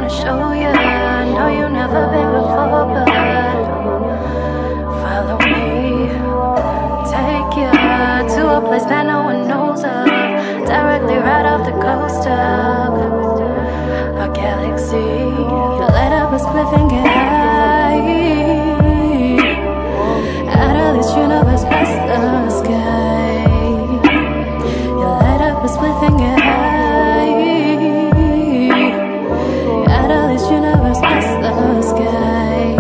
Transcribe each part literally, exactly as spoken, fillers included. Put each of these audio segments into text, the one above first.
wanna show you. I know you've never been before, but follow me. Take you to a place that no one knows of, directly right off the coast of our galaxy. You light up a spliff and get high out of this universe past the sky. You light up a spliff and get high out of this universe past the sky.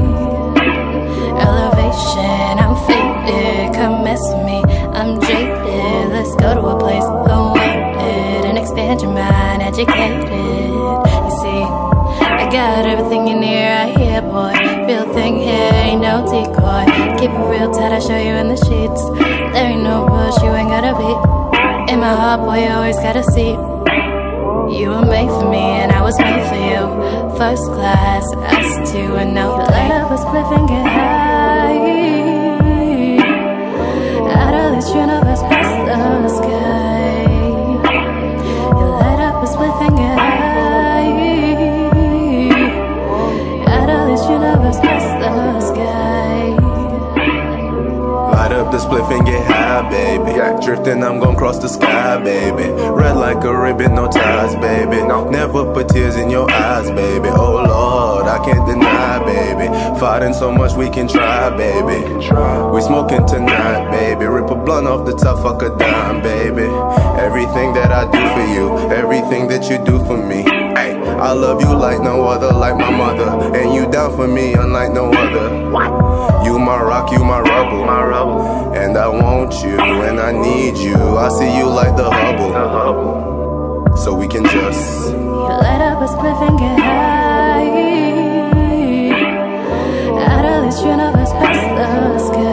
Elevation, I'm faded, come mess with me, I'm jaded. Let's go to a place awaited and expand your mind, educated. You see, I got everything you need right here, boy. Real thing here, ain't no decoy. Keep it real tight, I'll show you in the sheets. There ain't no push, you ain't gotta be. In my heart, boy, you always gotta see. You were made for me and I was made for you. First class, us two and no play. Light up a spliff and get high out of this universe past the sky. You light up a spliff and get high out of this universe past the sky. Light up the spliff and get high, baby. Yeah. Drifting, I'm gon' cross the sky, baby. Red like a ribbon, no ties, baby. No. Never put tears in your eyes, baby. Oh Lord, I can't deny, baby. Fighting so much we can try, baby. We smoking tonight, baby. Rip a blunt off the top, fuck a dime, baby. Everything that I do for you, everything that you do for me. Ay, I love you like no other, like my mother. And you down for me unlike no other. You my rock, you my rubble, my rubble. And I want you, and I need you. I see you like the Hubble, the Hubble. So we can just You light up a spliff and get high out of this universe past the sky.